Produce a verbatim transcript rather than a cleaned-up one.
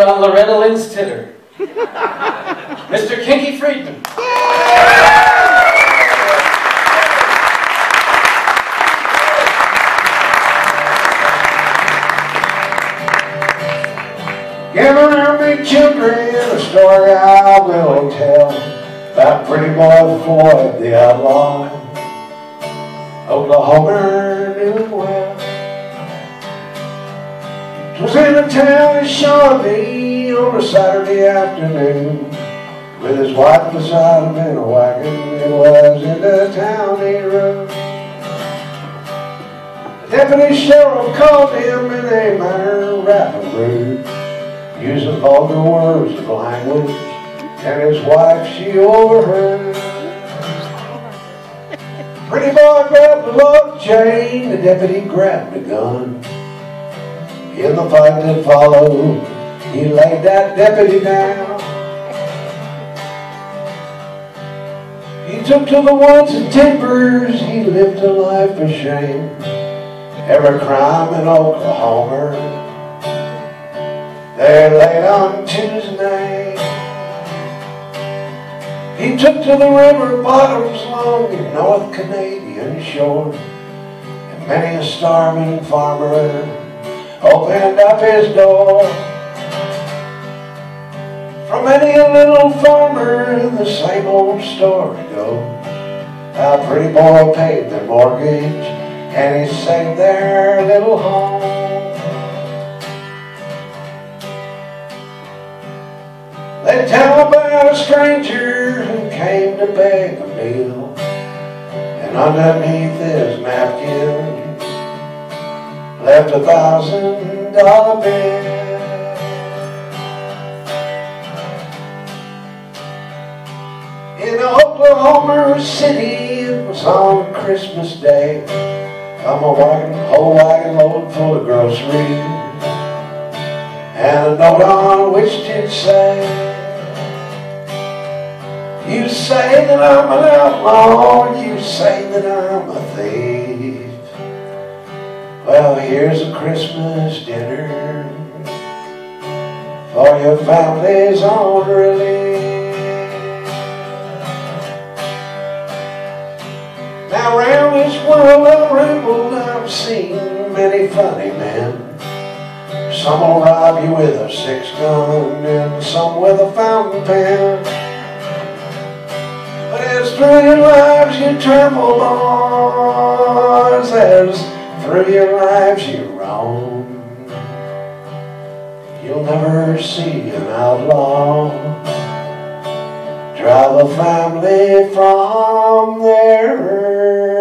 on Loretta Lynn's titter, Mister Kinky Friedman. Gather around me, children, a story I will tell about pretty boy Floyd the outlaw. Oklahoma knew him well. 'Twas in a town in Shawnee on a Saturday afternoon, with his wife beside him in a wagon. It was in the town he rode. The deputy sheriff called him in a manner rather rude, using vulgar words of language, and his wife she overheard. Pretty boy grabbed the love chain, the deputy grabbed a gun. In the fight that followed, he laid that deputy down. He took to the woods and timbers, he lived a life of shame. Every crime in Oklahoma, they laid on to his name. He took to the river bottoms along the North Canadian shore, and many a starving farmer opened up his door. From many a little farmer, the same old story goes, how a pretty boy paid their mortgage and he saved their little home. They tell about a stranger who came to beg a meal, and underneath his napkin left a thousand dollar bill. In Oklahoma City, it was on Christmas Day. Come a wagon, whole wagon load full of groceries, and a note on which did say, "You say that I'm an outlaw, you say that I'm a thief. Well, here's a Christmas dinner for your family's own relief." Now round this world I've rambled, I've seen many funny men. Some will rob you with a six gun and some with a fountain pen. But as through your lives you travel, boys, as through your lives you roam, you'll never see an outlaw drive a family from their